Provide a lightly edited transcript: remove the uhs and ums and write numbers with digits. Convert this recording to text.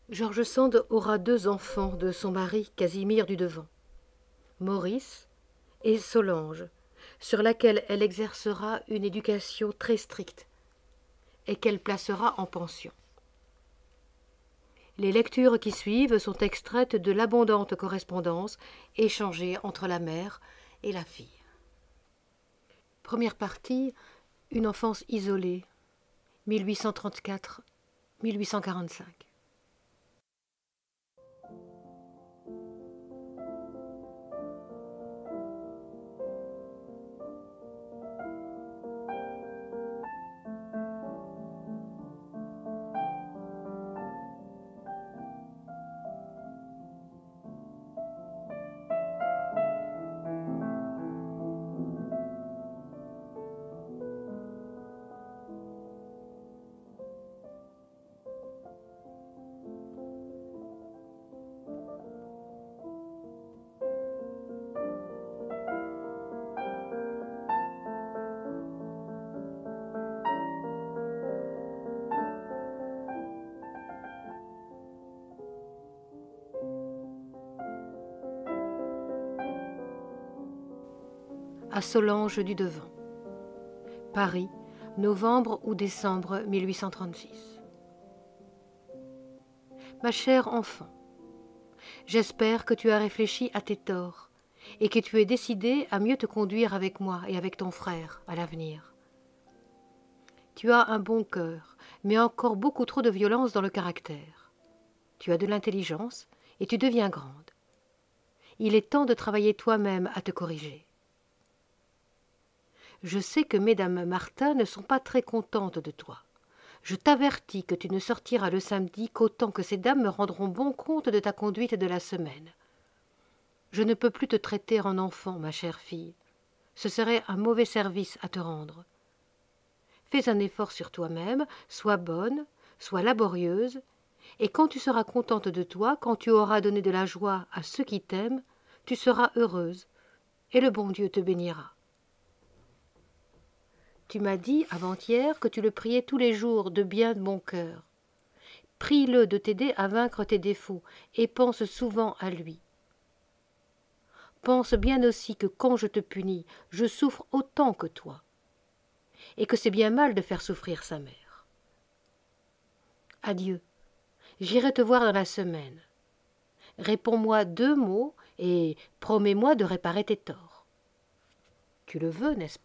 George Sand aura 2 enfants de son mari Casimir du Devant, Maurice et Solange, sur laquelle elle exercera une éducation très stricte et qu'elle placera en pension. Les lectures qui suivent sont extraites de l'abondante correspondance échangée entre la mère et la fille. Première partie, une enfance isolée, 1834-1845. À Solange du Devant. Paris, novembre ou décembre 1836. Ma chère enfant, j'espère que tu as réfléchi à tes torts et que tu es décidée à mieux te conduire avec moi et avec ton frère à l'avenir. Tu as un bon cœur, mais encore beaucoup trop de violence dans le caractère. Tu as de l'intelligence et tu deviens grande. Il est temps de travailler toi-même à te corriger. Je sais que mesdames Martin ne sont pas très contentes de toi. Je t'avertis que tu ne sortiras le samedi qu'autant que ces dames me rendront bon compte de ta conduite de la semaine. Je ne peux plus te traiter en enfant, ma chère fille. Ce serait un mauvais service à te rendre. Fais un effort sur toi-même, sois bonne, sois laborieuse, et quand tu seras contente de toi, quand tu auras donné de la joie à ceux qui t'aiment, tu seras heureuse, et le bon Dieu te bénira. Tu m'as dit avant-hier que tu le priais tous les jours de bien de bon cœur. Prie-le de t'aider à vaincre tes défauts et pense souvent à lui. Pense bien aussi que quand je te punis, je souffre autant que toi, et que c'est bien mal de faire souffrir sa mère. Adieu, j'irai te voir dans la semaine. Réponds-moi 2 mots et promets-moi de réparer tes torts. Tu le veux, n'est-ce pas ?